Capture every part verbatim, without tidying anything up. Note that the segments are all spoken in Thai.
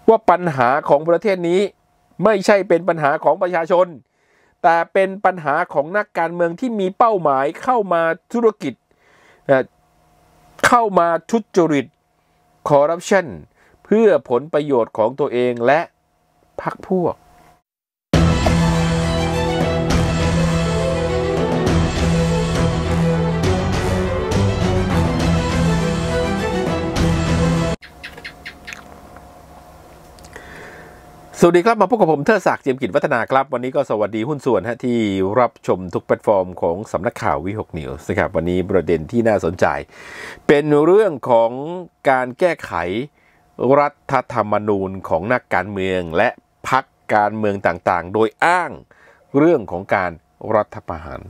ว่าปัญหาของประเทศนี้ไม่ใช่เป็นปัญหาของประชาชนแต่เป็นปัญหาของนักการเมืองที่มีเป้าหมายเข้ามาธุรกิจเข้ามาทุจริตคอร์รัปชันเพื่อผลประโยชน์ของตัวเองและพรรคพวกสวัสดีครับมาพบกับผมเทิดศักดิ์ เจียมกิจวัฒนาครับวันนี้ก็สวัสดีหุ้นส่วนฮะที่รับชมทุกแพลตฟอร์มของสำนักข่าววิหกนิวส์นะครับวันนี้ประเด็นที่น่าสนใจเป็นเรื่องของการแก้ไขรัฐธรรมนูญของนักการเมืองและพรรคการเมืองต่างๆโดยอ้างเรื่องของการรัฐประหาร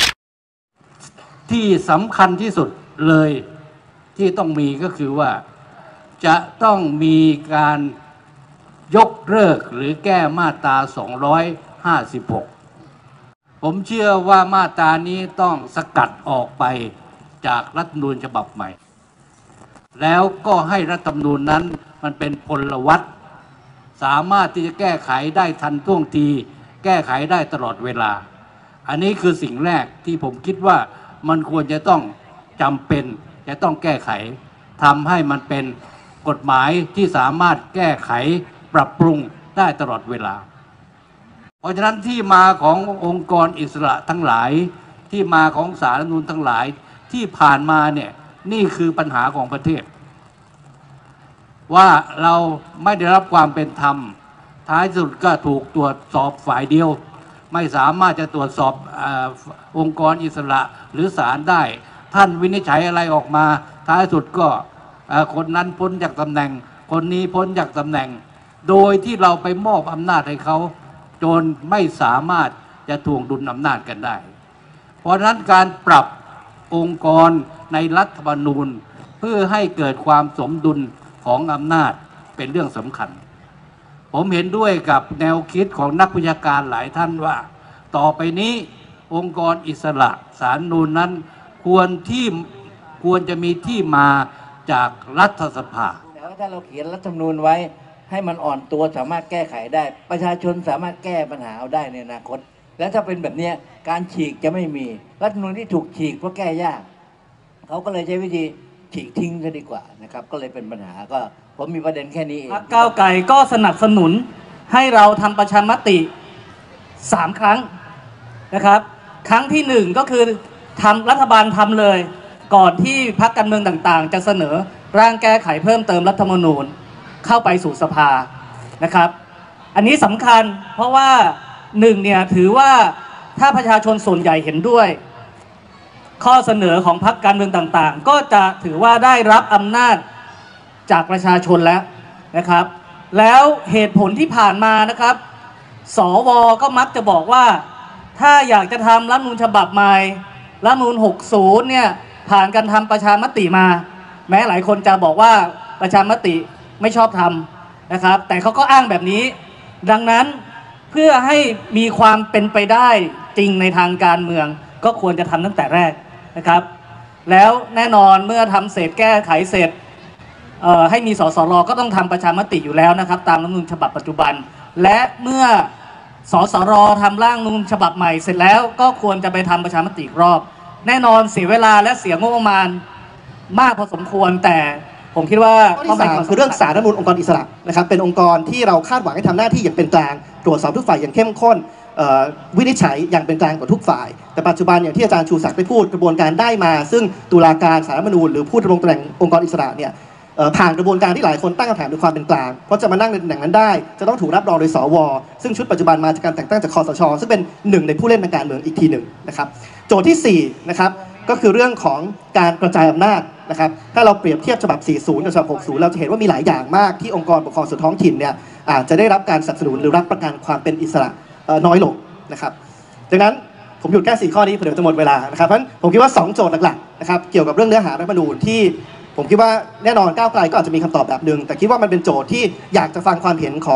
ที่สำคัญที่สุดเลยที่ต้องมีก็คือว่าจะต้องมีการยกเลิกหรือแก้มาตราสองร้อยห้าสิบหกผมเชื่อว่ามาตรานี้ต้องสกัดออกไปจากรัฐธรรมนูญฉบับใหม่แล้วก็ให้รัฐธรรมนูญนั้นมันเป็นพลวัตสามารถที่จะแก้ไขได้ทันท่วงทีแก้ไขได้ตลอดเวลาอันนี้คือสิ่งแรกที่ผมคิดว่ามันควรจะต้องจำเป็นจะต้องแก้ไขทำให้มันเป็นกฎหมายที่สามารถแก้ไขปรับปรุงได้ตลอดเวลาเพราะฉะนั้นที่มาขององค์กรอิสระทั้งหลายที่มาของศาลรัฐธรรมนูญทั้งหลายที่ผ่านมาเนี่ยนี่คือปัญหาของประเทศว่าเราไม่ได้รับความเป็นธรรมท้ายสุดก็ถูกตรวจสอบฝ่ายเดียวไม่สามารถจะตรวจสอบองค์กรอิสระหรือศาลได้ท่านวินิจฉัยอะไรออกมาท้ายสุดก็คนนั้นพ้นจากตำแหน่งคนนี้พ้นจากตำแหน่งโดยที่เราไปมอบอำนาจให้เขาจนไม่สามารถจะทวงดุลอำนาจกันได้เพราะฉะนั้นการปรับองค์กรในรัฐธรรมนูญเพื่อให้เกิดความสมดุลของอำนาจเป็นเรื่องสำคัญผมเห็นด้วยกับแนวคิดของนักวิชาการหลายท่านว่าต่อไปนี้องค์กรอิสระศาลนูญนั้นควรที่ควรจะมีที่มาจากรัฐสภาแล้วถ้าเราเขียนรัฐธรรมนูญไว้ให้มันอ่อนตัวสามารถแก้ไขได้ประชาชนสามารถแก้ปัญหาเอาได้ในอนาคตและถ้าเป็นแบบนี้การฉีกจะไม่มีรัฐธรรมนูญที่ถูกฉีกเพราะแก้ยากเขาก็เลยใช้วิธีฉีกทิ้งซะดีกว่านะครับก็เลยเป็นปัญหาก็ผมมีประเด็นแค่นี้เองพรรคก้าวไกลก็สนับสนุนให้เราทำประชามติสามครั้งนะครับครั้งที่หนึ่งก็คือทำรัฐบาลทำเลยก่อนที่พรรคการเมืองต่างๆจะเสนอร่างแก้ไขเพิ่มเติมรัฐธรรมนูญเข้าไปสู่สภานะครับอันนี้สำคัญเพราะว่าหนึ่งเนี่ยถือว่าถ้าประชาชนส่วนใหญ่เห็นด้วยข้อเสนอของพรรคการเมืองต่างๆก็จะถือว่าได้รับอำนาจจากประชาชนแล้วนะครับแล้วเหตุผลที่ผ่านมานะครับสวก็มักจะบอกว่าถ้าอยากจะทำรัฐธรรมนูญฉบับใหม่รัฐธรรมนูญหกสิบเนี่ยผ่านการทำประชามติมาแม้หลายคนจะบอกว่าประชามติไม่ชอบทำนะครับแต่เขาก็อ้างแบบนี้ดังนั้นเพื่อให้มีความเป็นไปได้จริงในทางการเมืองก็ควรจะทำตั้งแต่แรกนะครับแล้วแน่นอนเมื่อทำเสร็จแก้ไขเสร็จให้มีสสรก็ต้องทำประชามติอยู่แล้วนะครับตามรัฐธรรมนูญฉบับปัจจุบันและเมื่อสสรทำร่างรัฐธรรมนูญฉบับใหม่เสร็จแล้วก็ควรจะไปทำประชามติอีกรอบแน่นอนเสียเวลาและเสียงบประมาณมากพอสมควรแต่ผมคิดว่าข้อที่สามคือเรื่องศาลรัฐธรรมนูญองค์กรอิสระนะครับเป็นองค์กรที่เราคาดหวังให้ทำหน้าที่อย่างเป็นกลางตรวจสอบทุกฝ่ายอย่างเข้มข้นวินิจฉัยอย่างเป็นกลางกว่าทุกฝ่ายแต่ปัจจุบันอย่างที่อาจารย์ชูศักดิ์ได้พูดกระบวนการได้มาซึ่งตุลาการศาลรัฐธรรมนูญหรือผู้ดำรงตำแหน่งองค์กรอิสระเนี่ยผ่านกระบวนการที่หลายคนตั้งคำถามถึงความเป็นกลางเพราะจะมานั่งในตำแหน่งนั้นได้จะต้องถูกรับรองโดยสวซึ่งชุดปัจจุบันมาจากการแต่งตั้งจากคสช.ซึ่งเป็นหนึ่งในผู้เล่นทางการเมืองอีกทีหนึ่งนะครับโจทย์ที่สี่นะครับก็คือเรื่องของการกระจายอำนาจนะครับถ้าเราเปรียบเทียบฉบับสี่สิบกับฉบับหกสิบเราจะเห็นว่ามีหลายอย่างมากที่องค์กรปกครองส่วนท้องถิ่นเนี่ยอาจจะได้รับการสนับสนุนหรือรับประกันความเป็นอิสระน้อยลงนะครับดังนั้นผมหยุดแค่สี่ข้อนี้เดี๋ยวจะหมดเวลานะครับเพราะฉะนั้นผมคิดว่าสองโจทย์หลักๆนะครับเกี่ยวกับเรื่องเนื้อหารัฐธรรมนูญที่ผมคิดว่าแน่นอนก้าวไกลก็อาจจะมีคำตอบแบบนึงแต่คิดว่ามันเป็นโจทย์ที่อยากจะฟังความเห็นของ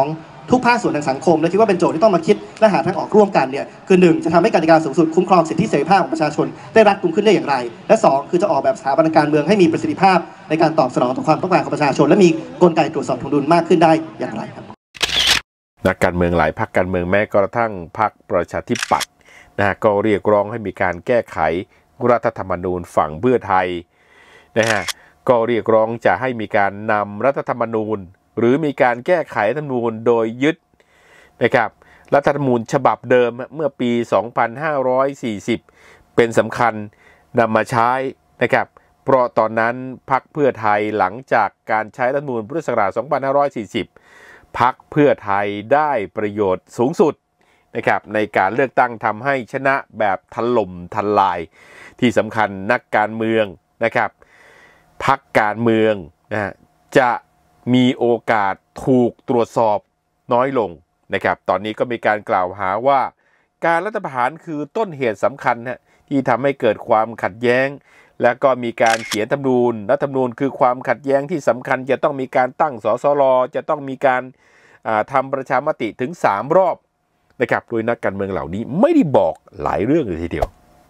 ทุกภาคส่วนทางสังคมและคิดว่าเป็นโจทย์ที่ต้องมาคิดและหาทางออกร่วมกันเนี่ยคือหนึ่งจะทำให้กติกาสูงสุดคุ้มครองสิทธิเสรีภาพของประชาชนได้รัดกุมขึ้นได้อย่างไรและสองคือจะออกแบบสถาบันการเมืองให้มีประสิทธิภาพในการตอบสนองต่อความต้องการของประชาชนและมีกลไกตรวจสอบถ่วงดุลมากขึ้นได้อย่างไรครับนักการเมืองหลายพรรคการเมืองแม้กระทั่งพรรคประชาธิปัตย์นะฮะก็เรียกร้องให้มีการแก้ไขรัฐธรรมนูญฝั่งเพื่อไทยนะฮะก็เรียกร้องจะให้มีการนำรัฐธรรมนูญหรือมีการแก้ไขรัฐธรรมนูญโดยยึดนะครับรัฐธรรมนูญฉบับเดิมเมื่อปี สองพันห้าร้อยสี่สิบ เป็นสำคัญนำมาใช้นะครับเพราะตอนนั้นพรรคเพื่อไทยหลังจากการใช้รัฐธรรมนูญพุทธศักราช สองพันห้าร้อยสี่สิบ พรรคเพื่อไทยได้ประโยชน์สูงสุดนะครับในการเลือกตั้งทำให้ชนะแบบถล่มทลายที่สำคัญนักการเมืองนะครับพรรคการเมืองนะจะมีโอกาสถูกตรวจสอบน้อยลงนะครับตอนนี้ก็มีการกล่าวหาว่าการรัฐประหารคือต้นเหตุสำคัญนะที่ทำให้เกิดความขัดแย้งและก็มีการเขียนรัฐธรรมนูญรัฐธรรมนูญคือความขัดแย้งที่สำคัญจะต้องมีการตั้งสสรจะต้องมีการทำประชามติถึงสามรอบนะครับโดยนักการเมืองเหล่านี้ไม่ได้บอกหลายเรื่องเลยทีเดียว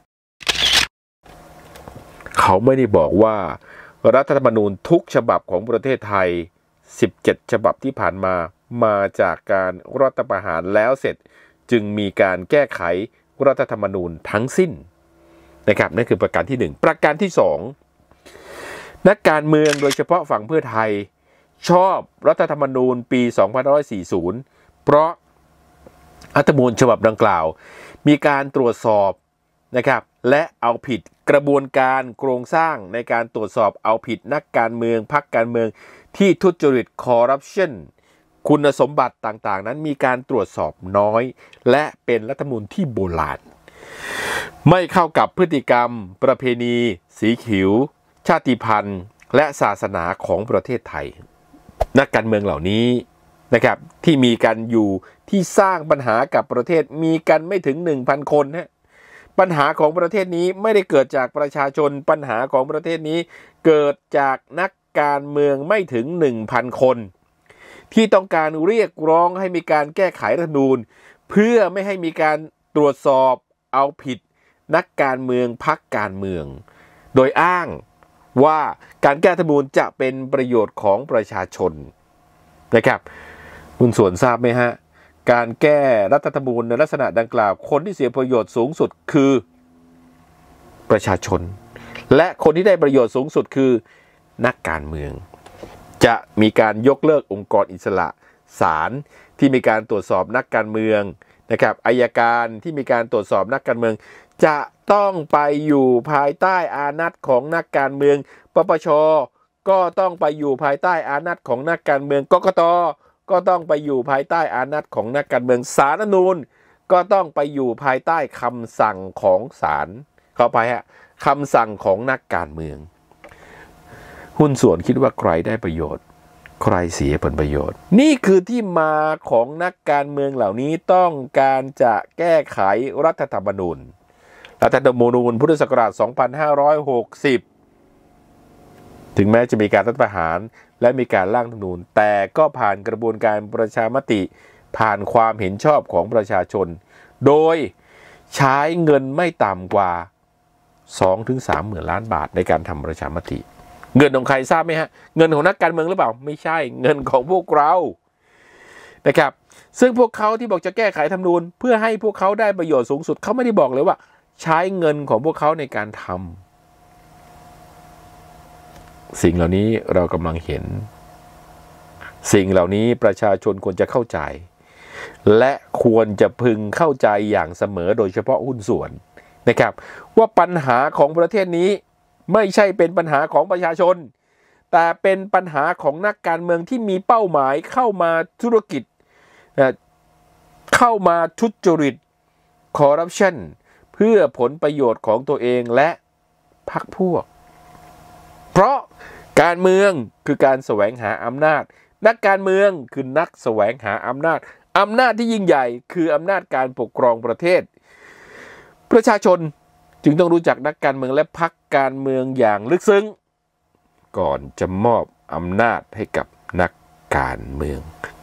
เขาไม่ได้บอกว่ารัฐธรรมนูญทุกฉบับของประเทศไทยสิบเจ็ดฉบับที่ผ่านมามาจากการรัฐประหารแล้วเสร็จจึงมีการแก้ไขรัฐธรรมนูญทั้งสิ้นนะครับนั่นคือประการที่หนึ่งประการที่สองนักการเมืองโดยเฉพาะฝั่งเพื่อไทยชอบรัฐธรรมนูญปี สองพันห้าร้อยสี่สิบ เพราะรัฐธรรมนูญฉบับดังกล่าวมีการตรวจสอบนะครับและเอาผิดกระบวนการโครงสร้างในการตรวจสอบเอาผิดนักการเมืองพรรคการเมืองที่ทุจริตคอร์รัปชันคุณสมบัติต่างๆนั้นมีการตรวจสอบน้อยและเป็นรัฐธรรมนูญที่โบราณไม่เข้ากับพฤติกรรมประเพณีสีขิวชาติพันธุ์และศาสนาของประเทศไทยนักการเมืองเหล่านี้นะครับที่มีกันอยู่ที่สร้างปัญหากับประเทศมีกันไม่ถึง หนึ่งพัน คนฮะปัญหาของประเทศนี้ไม่ได้เกิดจากประชาชนปัญหาของประเทศนี้เกิดจากนักการเมืองไม่ถึง หนึ่งพัน คนที่ต้องการเรียกร้องให้มีการแก้ไขรัฐธรรมนูญเพื่อไม่ให้มีการตรวจสอบเอาผิดนักการเมืองพรรคการเมืองโดยอ้างว่าการแก้รัฐธรรมนูญจะเป็นประโยชน์ของประชาชนนะครับคุณส่วนทราบไหมฮะการแก้รัฐธรรมนูญในลักษณะดังกล่าวคนที่เสียประโยชน์สูงสุดคือประชาชนและคนที่ได้ประโยชน์สูงสุดคือนักการเมืองจะมีการยกเลิกองค์กรอิสระศาลที่มีการตรวจสอบนักการเมืองนะครับอัยการที่มีการตรวจสอบนักการเมืองจะต้องไปอยู่ภายใต้อานัตของนักการเมืองปปชก็ต้องไปอยู่ภายใต้อานัตของนักการเมืองกกตก็ต้องไปอยู่ภายใต้อานัตของนักการเมืองศาลรัฐธรรมนูญก็ต้องไปอยู่ภายใต้คำสั่งของศาลเข้าไปฮะคำสั่งของนักการเมืองหุ้นส่วนคิดว่าใครได้ประโยชน์ใครเสียผลประโยชน์นี่คือที่มาของนักการเมืองเหล่านี้ต้องการจะแก้ไขรัฐธรรมนูญรัฐธรรมนูญพุทธศักราช สองพันห้าร้อยหกสิบ ถึงแม้จะมีการรัฐประหารและมีการร่างรัฐธรรมนูญแต่ก็ผ่านกระบวนการประชามติผ่านความเห็นชอบของประชาชนโดยใช้เงินไม่ต่ำกว่า สองถึงสาม หมื่นล้านบาทในการทำประชามติเงินของใครทราบไหมฮะเงินของนักการเมืองหรือเปล่าไม่ใช่เงินของพวกเรานะครับซึ่งพวกเขาที่บอกจะแก้ไขรัฐธรรมนูญเพื่อให้พวกเขาได้ประโยชน์สูงสุดเขาไม่ได้บอกเลยว่าใช้เงินของพวกเขาในการทำสิ่งเหล่านี้เรากำลังเห็นสิ่งเหล่านี้ประชาชนควรจะเข้าใจและควรจะพึงเข้าใจอย่างเสมอโดยเฉพาะหุ้นส่วนนะครับว่าปัญหาของประเทศนี้ไม่ใช่เป็นปัญหาของประชาชนแต่เป็นปัญหาของนักการเมืองที่มีเป้าหมายเข้ามาธุรกิจเข้ามาทุจริตคอร์รัปชันเพื่อผลประโยชน์ของตัวเองและพรรคพวกเพราะการเมืองคือการแสวงหาอำนาจนักการเมืองคือนักแสวงหาอำนาจอำนาจที่ยิ่งใหญ่คืออำนาจการปกครองประเทศประชาชนจึงต้องรู้จักนักการเมืองและพรรคการเมืองอย่างลึกซึ้งก่อนจะมอบอำนาจให้กับนักการเมือง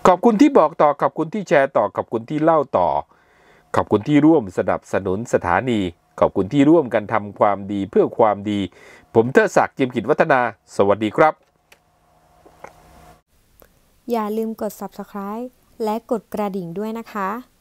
ขอบคุณที่บอกต่อขอบคุณที่แชร์ต่อขอบคุณที่เล่าต่อขอบคุณที่ร่วมสนับสนุนสถานีขอบคุณที่ร่วมกันทำความดีเพื่อความดีผมเทิดศักดิ์ เจียมกิจวัฒนาสวัสดีครับอย่าลืมกด ซับสไครบ์ และกดกระดิ่งด้วยนะคะ